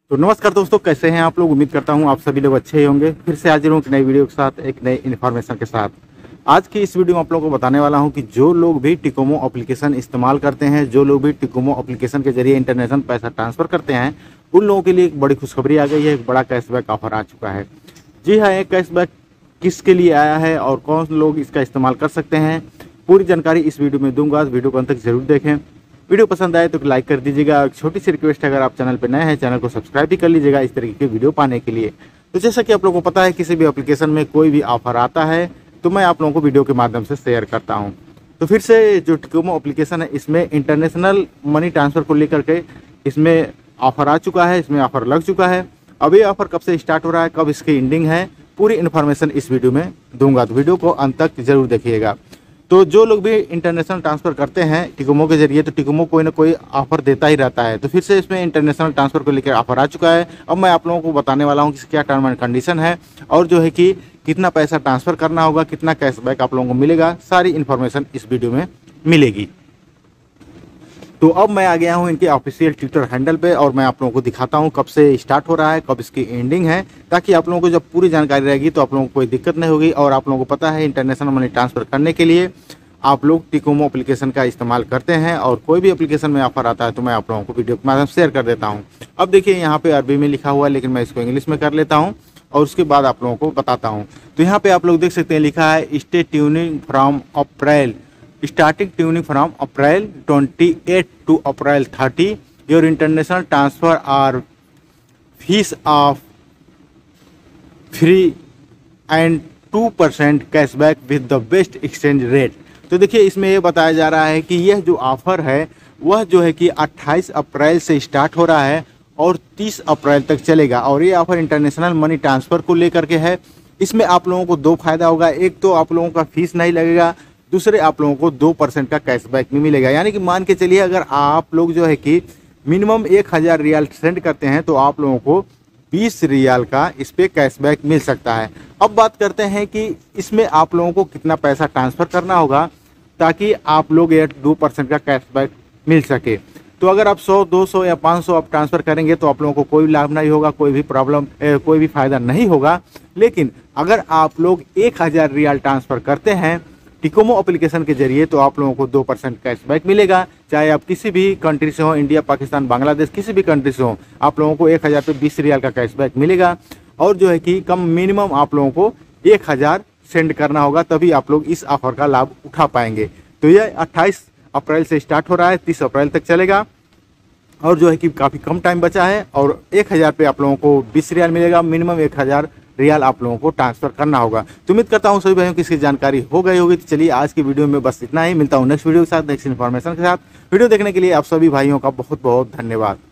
तो नमस्कार दोस्तों, कैसे हैं आप लोग। उम्मीद करता हूं आप सभी लोग अच्छे ही होंगे। फिर से हाजिर हूं एक नई वीडियो के साथ, एक नई इन्फॉर्मेशन के साथ। आज की इस वीडियो में आप लोगों को बताने वाला हूं कि जो लोग भी टिकोमो एप्लीकेशन इस्तेमाल करते हैं, जो लोग भी टिकोमो एप्लीकेशन के जरिए इंटरनेशनल पैसा ट्रांसफर करते हैं, उन लोगों के लिए एक बड़ी खुशखबरी आ गई है। एक बड़ा कैशबैक ऑफर आ चुका है। जी हाँ, ये कैशबैक किसके लिए आया है और कौन लोग इसका इस्तेमाल कर सकते हैं, पूरी जानकारी इस वीडियो में दूंगा। वीडियो को अंत तक जरूर देखें। वीडियो पसंद आए तो लाइक कर दीजिएगा। एक छोटी सी रिक्वेस्ट है, अगर आप चैनल पर नए हैं चैनल को सब्सक्राइब भी कर लीजिएगा इस तरीके के वीडियो पाने के लिए। तो जैसा कि आप लोगों को पता है, किसी भी एप्लीकेशन में कोई भी ऑफर आता है तो मैं आप लोगों को वीडियो के माध्यम से शेयर करता हूं। तो फिर से जो टिकोमो एप्लीकेशन है, इसमें इंटरनेशनल मनी ट्रांसफ़र को लेकर के इसमें ऑफर आ चुका है, इसमें ऑफर लग चुका है। अब ये ऑफर कब से स्टार्ट हो रहा है, कब इसकी एंडिंग है, पूरी इन्फॉर्मेशन इस वीडियो में दूंगा। तो वीडियो को अंत तक जरूर देखिएगा। तो जो लोग भी इंटरनेशनल ट्रांसफ़र करते हैं टिकोमो के जरिए, तो टिकोमो कोई ना कोई ऑफर देता ही रहता है। तो फिर से इसमें इंटरनेशनल ट्रांसफ़र को लेकर ऑफर आ चुका है। अब मैं आप लोगों को बताने वाला हूं कि क्या टर्म एंड कंडीशन है और जो है कि कितना पैसा ट्रांसफ़र करना होगा, कितना कैशबैक आप लोगों को मिलेगा, सारी इन्फॉर्मेशन इस वीडियो में मिलेगी। तो अब मैं आ गया हूं इनके ऑफिशियल ट्विटर हैंडल पे और मैं आप लोगों को दिखाता हूं कब से स्टार्ट हो रहा है, कब इसकी एंडिंग है, ताकि आप लोगों को जब पूरी जानकारी रहेगी तो आप लोगों को कोई दिक्कत नहीं होगी। और आप लोगों को पता है, इंटरनेशनल मनी ट्रांसफ़र करने के लिए आप लोग टिकोमो एप्लीकेशन का इस्तेमाल करते हैं और कोई भी एप्लीकेशन में ऑफर आता है तो मैं आप लोगों को वीडियो के माध्यम से शेयर कर देता हूं। अब देखिए, यहाँ पे अरबी में लिखा हुआ है, लेकिन मैं इसको इंग्लिश में कर लेता हूँ और उसके बाद आप लोगों को बताता हूँ। तो यहाँ पे आप लोग देख सकते हैं, लिखा है stay tuning from April, starting tuning from April 28 to April 30, your international transfer are fees off free and 2% cashback with the best exchange rate. तो देखिए, इसमें ये बताया जा रहा है कि यह जो ऑफर है वह जो है कि 28 अप्रैल से स्टार्ट हो रहा है और 30 अप्रैल तक चलेगा। और ये ऑफर इंटरनेशनल मनी ट्रांसफ़र को लेकर के है। इसमें आप लोगों को दो फायदा होगा। एक तो आप लोगों का फीस नहीं लगेगा, दूसरे आप लोगों को 2% का कैशबैक भी मिलेगा। यानी कि मान के चलिए, अगर आप लोग जो है कि मिनिमम 1000 रियाल सेंड करते हैं तो आप लोगों को 20 रियाल का इस पर कैशबैक मिल सकता है। अब बात करते हैं कि इसमें आप लोगों को कितना पैसा ट्रांसफ़र करना होगा ताकि आप लोग ये 2% का कैशबैक मिल सके। तो अगर आप 100, 200 या 500 आप ट्रांसफ़र करेंगे तो आप लोगों को कोई लाभ नहीं होगा, कोई भी प्रॉब्लम, कोई भी फ़ायदा नहीं होगा। लेकिन अगर आप लोग 1000 रियाल ट्रांसफ़र करते हैं टिकोमो एप्लीकेशन के जरिए तो आप लोगों को 2% कैशबैक मिलेगा। चाहे आप किसी भी कंट्री से हो, इंडिया, पाकिस्तान, बांग्लादेश, किसी भी कंट्री से हो, आप लोगों को 1000 पे 20 रियाल का कैशबैक मिलेगा। और जो है कि कम मिनिमम आप लोगों को 1000 सेंड करना होगा, तभी आप लोग इस ऑफर का लाभ उठा पाएंगे। तो यह 28 अप्रैल से स्टार्ट हो रहा है, 30 अप्रैल तक चलेगा और जो है कि काफ़ी कम टाइम बचा है। और 1000 पे आप लोगों को 20 रियाल मिलेगा। मिनिमम 1000 रियाल आप लोगों को ट्रांसफ़र करना होगा। तो उम्मीद करता हूं सभी भाइयों की इसकी जानकारी हो गई होगी। तो चलिए, आज की वीडियो में बस इतना ही। मिलता हूं नेक्स्ट वीडियो के साथ, नेक्स्ट इन्फॉर्मेशन के साथ। वीडियो देखने के लिए आप सभी भाइयों का बहुत बहुत धन्यवाद।